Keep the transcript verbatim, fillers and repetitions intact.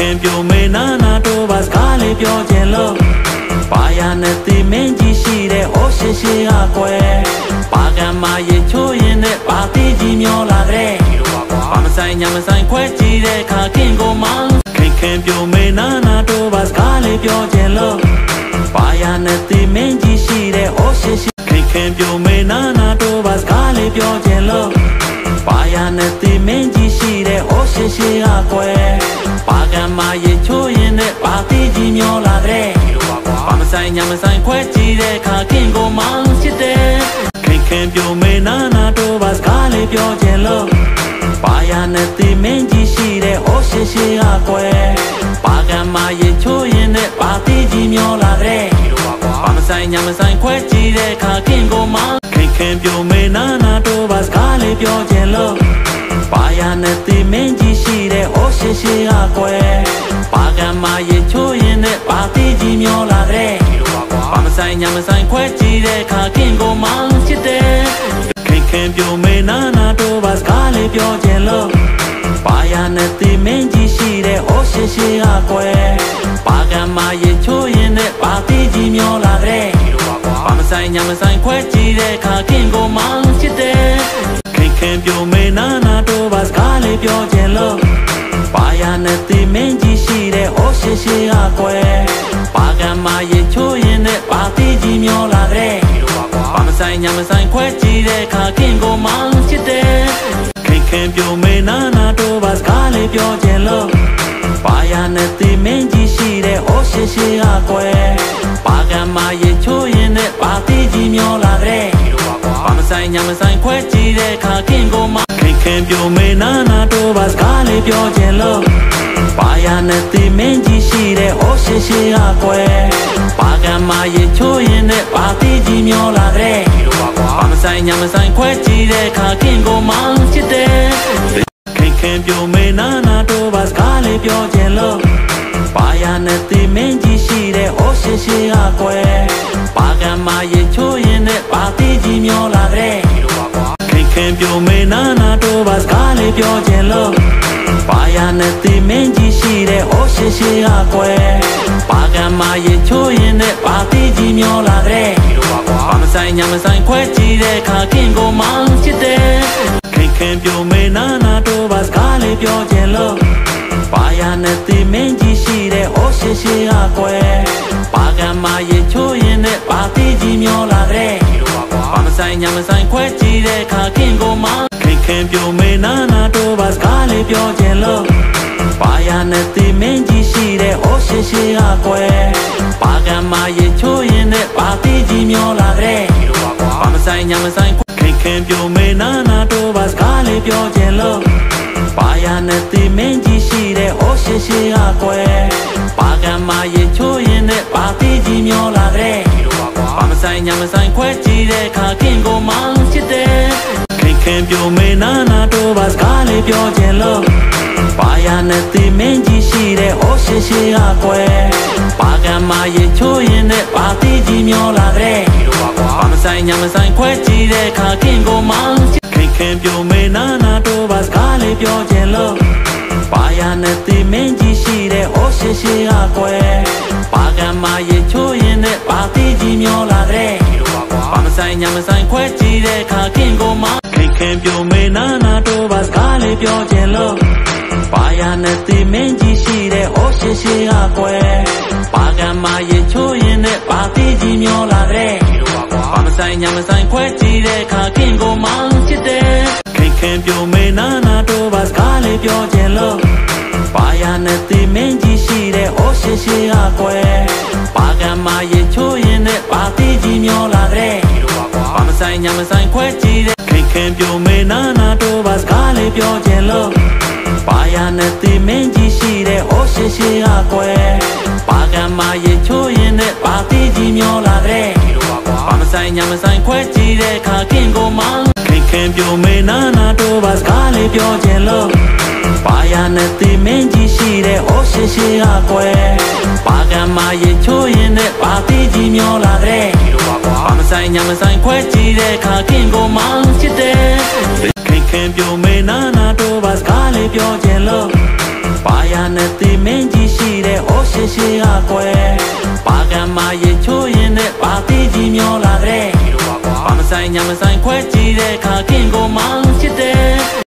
ခင်ပြိုမေနာနာတို့ပါစကားလေးပြောခြင်းလို့ဘာရနဲ့တိမင်းကြီးရှိတဲ့အိုးရှိရှိကကွယ်ဘာကံမရင်ချိုးရင်နဲ့ဘာတိကြီးမျောလာတဲ့ဘာမဆိုင်ညာမဆိုင်ခွဲကြည့်တဲ့ခါခင်ကိုမောင်းခင်ခင်ပြိုမေနာနာတို့ပါစကားလေးပြောခြင်းလို့ဘာရနဲ့တိမင်းကြီးရှိတဲ့အိုးရှိရှိခင်ခင်ပြိုမေနာနာတို့ပါစကားလေးပြောခြင်းလို့ဘာရနဲ့တိမင်းကြီးရှိတဲ့အိုးရှိရှိကကွယ်ဘာကံမရင်ချိုးရင်နဲ့ဘာတိကြီးမျောလာတဲ့ဘာမဆိုင်ညာမဆိုင်ခွဲကြည့်တဲ့ခါခင်ကိုမောင်းချစ်တဲ့ခင်ခင်ပြိုမေနာနာတို့ပါစကားလေးပြောခြင်းလို့ဘာရနဲ့တိမင်းကြီးရှိတဲ့အိုးရှိရှိကကွယ်ဘာကံမရင်ချိုးရင်နဲ့ဘာတိကြီးမျောလာတဲ့ဘာမဆိုင်ညာမဆိုင်ခွဲကြည့်တဲ့ခါခင်ကိုမောင်းခင်ခင်ပြိုမေနာနာတို့ပါစကားလေးပြောခြင်းလို့ဘာရနဲ့တိမင်းကြီးရှိတဲ့အိုးရှိရှိကကွယ်ဘာကံမရင်ချိုးရင်နဲ့ဘာတိကြီးမျောလာတဲ့ဘာမဆိုင်ညာမဆိုင်ခွဲကြည့်တဲ့ခါခင်ကိုမောင်းချစ်တဲ့ခင်ခင်ပြိုမေနာနာတို့ပါစကားလေးပြောခြင်းလို့ဘာရနဲ့တိမင်းကြီးရှိတဲ့အိုးရှိရှိကကွယ်ဘာကံမရင်ချိုးရင်နဲ့ဘာတိကြီးမျောလာတဲ့ဘာမဆိုင်ညာမဆိုင်ခွဲကြည့်တဲ့ခါခင်ကိုမောင်းချစ်တဲ့ခင်ခင်ပြိုမေနာနာတို့ပါစကားလေးပြောခြင်းလို့ဘာရနဲ့တိမင်းကြီးရှိတဲ့အိုးရှိရှိကကွယ်ဘာကံမရင်ချိုးရင်နဲ့ဘာတိကြီးမျောလာတဲ့ဘာမဆိုင်ညာမဆိုင်ခွဲကြည့်တဲ့ခါခင်ကိုမောင်းချစ်တဲ့ခင်ခင်ပြိုမေနာနာတို့ပါစကားလေးပြောခြင်းလို့ဘာရနဲ့တိမင်းကြီးရှိတဲ့အိုးရှိရှိကကွယ်ဘာကံမရင်ချိုးရင်နဲ့ဘာတိကြီးမျောလာတဲ့ဘာမဆိုင်ညာမဆိုင်ခွဲကြည့်တဲ့ခါခင်ကိုမောင်းခင်ခင်ပြိုမေနာနာတို့ပါစကားလေးပြောခြင်းလို့ဘာရနဲ့တိမင်းကြီးရှိတဲ့အိုးရှိရှိကကွယ်ဘာကံမရင်ချိုးရင်နဲ့ဘာတိကြီးမျောလာတဲ့ဘာမဆိုင်ညာမဆိုင်ခွဲကြည့်တဲ့ခါခင်ကိုမောင်းချစ်တဲ့ခင်ခင်ပြိုမေနာနာတို့ပါစကားလေးပြောခြင်းလို့ဘာရနဲ့တိမင်းကြီးရှိတဲ့အိုးရှိရှိကကွယ်ဘာကံမရင်ချိုးရင်နဲ့ဘာတိကြီးမျောလာတဲ့ခင်ခင်ပြိုမေနာနာတို့ပါစကားလေးပြောခြင်းလို့ဘာရနဲ့တိမင်းကြီးရှိတဲ့အိုးရှိရှိကကွယ်ဘာကံမရင်ချိုးရင်နဲ့ဘာတိကြီးမျောလာတဲ့ဘာမဆိုင်ညာမဆိုင်ခွဲကြည့်တဲ့ခါခင်ကိုမောင်းချစ်တဲ့ခင်ခင်ပြိုမေနာနာတို့ပါစကားလေးပြောခြင်းလို့ဘာရနဲ့တိမင်းကြီးရှိတဲ့အိုးရှိရှိကကွယ်ဘာကံမရင်ချိုးရင်နဲ့ဘာတိကြီးမျောလာတဲ့ဘာမဆိုင်ညာမဆိုင်ခွဲကြည့်တဲ့ခါခင်ကိုမောင်းခင်ခင်ပြိုမေနာနာတို့ပါစကားလေးပြောခြင်းလို့ဘာရနဲ့တိမင်းကြီးရှိတဲ့အိုးရှိရှိကကွယ်ဘာကံမရင်ချိုးရင်နဲ့ဘာတိကြီးမျောလာတဲ့ဘာမဆိုင်ညာမဆိုင်ခင်ခင်ပြိုမေနာနာတို့ပါစကားလေးပြောခြင်းလို့ဘာရနဲ့တိမင်းကြီးရှိတဲ့အိုးရှိရှိကကွယ်ဘာကံမရင်ချိုးရင်နဲ့ဘာတိကြီးမျောလာတဲ့ဘာမဆိုင်ညာမဆိုင်ခွဲကြည့်တဲ့ခါခင်ကိုမောင်းချစ်တဲ့ခင်ခင်ပြိုမေနာနာတို့ပါစကားလေးပြောခြင်းလို့ဘာရနဲ့တိမင်းကြီးရှိတဲ့အိုးရှိရှိကကွယ်ဘာကံမရင်ချိုးရင်နဲ့ဘာတိကြီးမျောလာတဲ့ဘာမဆိုင်ညာမဆိုင်ခွဲကြည့်တဲ့ခါခင်ကိုမောင်းခင်ခင်ပြိုမေနာနာတို့ပါစကားလေးပြောခြင်းလို့ဘာရနဲ့တိမင်းကြီးရှိတဲ့အိုးရှိရှိကကွယ်ဘာကံမရင်ချိုးရင်နဲ့ဘာတိကြီးမျောလာတဲ့ဘာမဆိုင်ညာမဆိုင်ခွဲကြည့်တဲ့ခါခင်ကိုမောင်းခင်ခင်ပြိုမေနာနာတို့ပါစကားလေးပြောခြင်းလို့ဘာရနဲ့တိမင်းကြီးရှိတဲ့အိုးရှိရှိကကွယ်ဘာကံမရင်ချိုးရင်နဲ့ဘာတိကြီးမျောလာတဲ့ဘာမဆိုင်ညာမဆိုင်ခွဲကြည့်တဲ့ခါခင်ကိုမောင်းချစ်တဲ့ခင်ခင်ပြိုမေနာနာတို့ပါစကားလေးပြောခြင်းလို့ဘာရနဲ့တိမင်းကြီးရှိတဲ့အိုးရှိရှိကကွယ်ဘာကံမရင်ချိုးရင်နဲ့ဘာတိကြီးမျောလာတဲ့ဘာမဆိုင်ညာမဆိုင်ခွဲကြည့်တဲ့ခင်ခင်ပြိုမေနာနာတို့ပါစကားလေးပြောခြင်းလို့ဘာရနဲ့တိမင်းကြီးရှိတဲ့အိုးရှိရှိကကွယ်ဘာကံမရင်ချိုးရင်နဲ့ဘာတိကြီးမျောလာတဲ့ဘာမဆိုင်ညာမဆိုင်ခွဲကြည့်တဲ့ခါခင်ကိုမောင်းခင်ခင်ပြိုမေနာနာတို့ပါစကားလေးပြောခြင်းလို့ဘာရနဲ့တိမင်းကြီးရှိတဲ့အိုးရှိရှိကကွယ်ဘာကံမရင်ချိုးရင်နဲ့ဘာတိကြီးမျောလာတဲ့ဘာမဆိုင်ညာမဆိုင်ခွဲကြည့်တဲ့ခါခင်ကိုမောင်းချစ်တဲ့ခင်ခင်ပြိုမေနာနာတို့ပါစကားလေးပြောခြင်းလို့ပါရနဲ့တိမင်းကြီးရှိတဲ့ဟောရှိရှိကကွယ်ပါကံမှာရင်ချိုးရင်နဲ့ပါတိကြီးမျောလာတဲ့ဘာမဆိုင်ညာမဆိုင်ခွဲကြည့်တဲ့ခါခင်ကိုမောင်းချစ်တယ်